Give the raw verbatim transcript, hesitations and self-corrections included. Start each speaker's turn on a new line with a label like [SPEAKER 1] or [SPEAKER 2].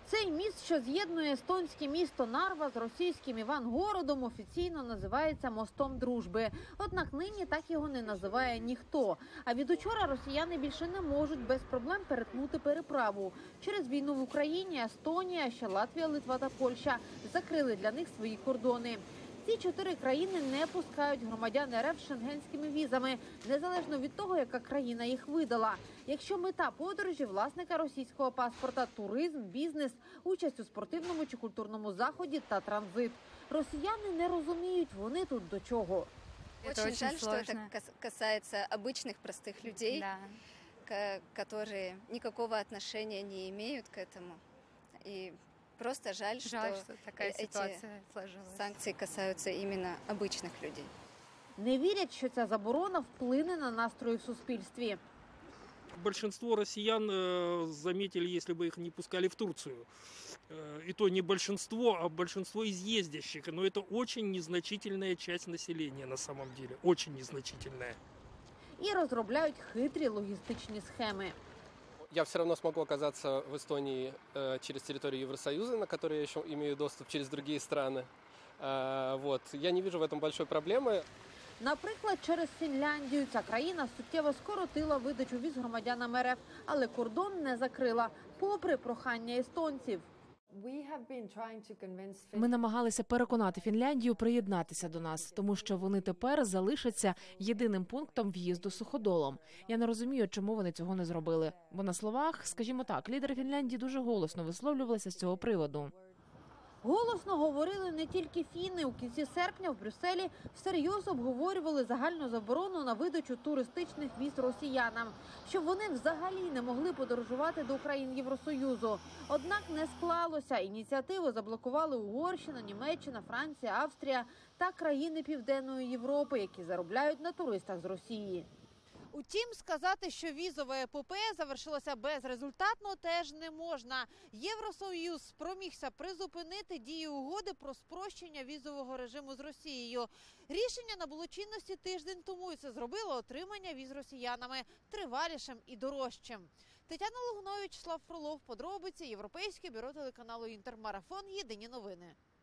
[SPEAKER 1] Цей міст, що з'єднує естонське місто Нарва з російським Івангородом, офіційно називається «Мостом дружби». Однак нині так його не називає ніхто. А від учора росіяни більше не можуть без проблем перетнути переправу. Через війну в Україні Естонія, ще Латвія, Литва та Польща закрили для них свої кордони. Ці чотири країни не пускають громадян РФ з шенгенськими візами, незалежно від того, яка країна їх видала. Якщо мета подорожі власника російського паспорта – туризм, бізнес, участь у спортивному чи культурному заході та транзит. Росіяни не розуміють, вони тут до чого.
[SPEAKER 2] Очень, очень жаль, сложно. Что это касается обычных простых людей, да. которые никакого отношения не имеют к этому. И просто жаль,
[SPEAKER 3] жаль,
[SPEAKER 2] что,
[SPEAKER 3] что такая ситуация сложилась.
[SPEAKER 2] Санкции касаются именно обычных людей.
[SPEAKER 1] Не вірять, що ця заборона вплине на настрої в суспільстві.
[SPEAKER 4] Большинство россиян заметили, если бы их не пускали в Турцию. И то не большинство, а большинство из ездящих. Но это очень незначительная часть населения на самом деле. Очень незначительная.
[SPEAKER 1] І розробляють хитрі логістичні схеми.
[SPEAKER 5] Я все равно смогу оказаться в Эстонии э, через территорию Евросоюза, на которую я еще имею доступ через другие страны. Э, вот. Я не вижу в этом большой проблемы.
[SPEAKER 1] Наприклад, через Фінляндію ця країна суттєво скоротила видачу віз громадянам РФ, але кордон не закрила, попри прохання естонців.
[SPEAKER 6] Ми намагалися переконати Фінляндію приєднатися до нас, тому що вони тепер залишаться єдиним пунктом в'їзду суходолом. Я не розумію, чому вони цього не зробили. Бо на словах, скажімо так, лідери Фінляндії дуже голосно висловлювалися з цього приводу.
[SPEAKER 1] Голосно говорили не тільки фіни. У кінці серпня в Брюсселі всерйоз обговорювали загальну заборону на видачу туристичних віз росіянам, щоб вони взагалі не могли подорожувати до країн Євросоюзу. Однак не склалося. Ініціативу заблокували Угорщина, Німеччина, Франція, Австрія та країни Південної Європи, які заробляють на туристах з Росії. Утім, сказати, що візова епопея завершилася безрезультатно, теж не можна. Євросоюз спромігся призупинити дію угоди про спрощення візового режиму з Росією. Рішення набуло чинності тиждень тому, і це зробило отримання віз росіянами тривалішим і дорожчим. Тетяна Логунович, Вячеслав Фролов, подробиці, Європейське бюро телеканалу «Інтермарафон», єдині новини.